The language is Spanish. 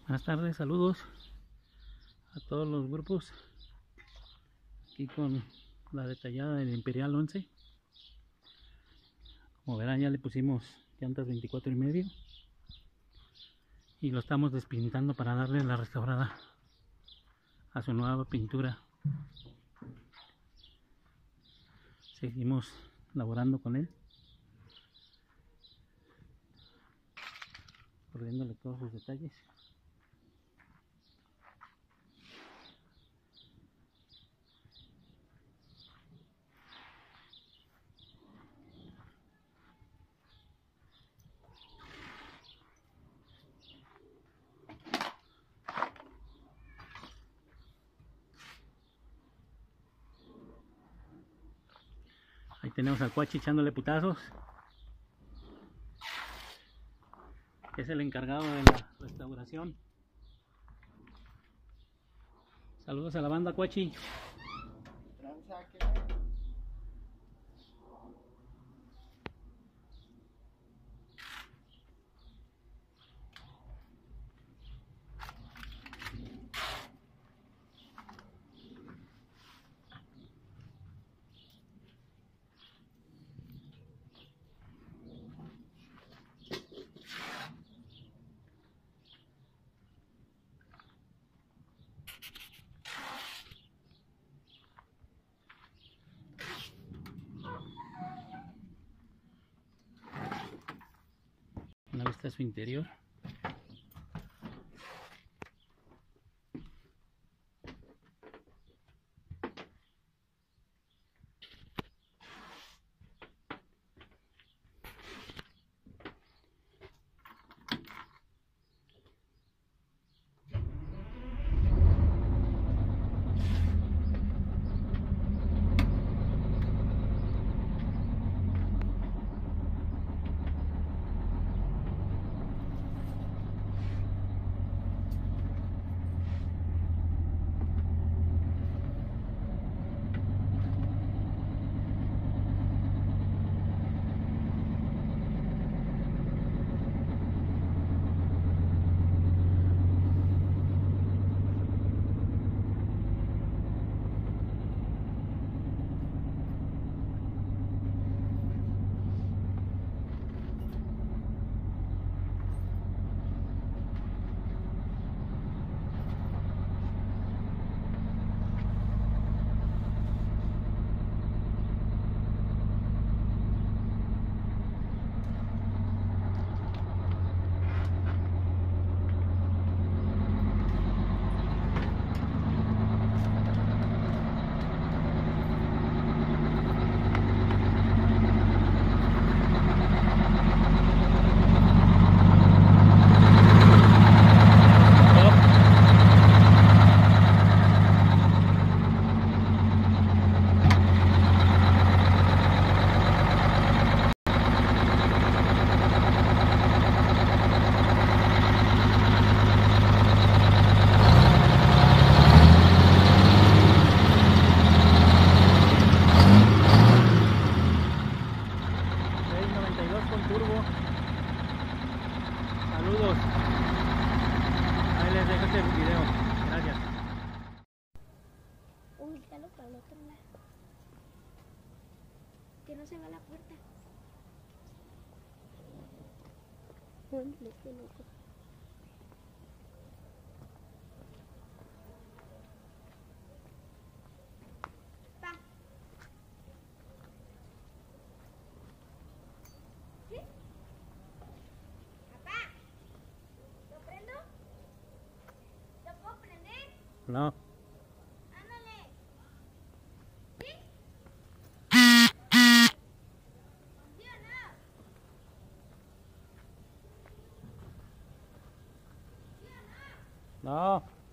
Buenas tardes, saludos a todos los grupos. Aquí con la detallada del Imperial 11. Como verán, ya le pusimos llantas 24,5 y lo estamos despintando para darle la restaurada a su nueva pintura. Seguimos laborando con él, corriéndole todos sus detalles. Ahí tenemos al Cuachi echándole putazos, que es el encargado de la restauración. Saludos a la banda, Cuachi. Una vista a su interior. Saludos. Ahí les dejo este video. Gracias. Ubícalo para el otro lado. Que no se vea la puerta. Este loco. Pa. ¿Sí? Papá. ¿Lo prendo? ¿Lo puedo prender? No. Ándale. ¿Sí? ¿Sí o no? ¿Sí o no? No.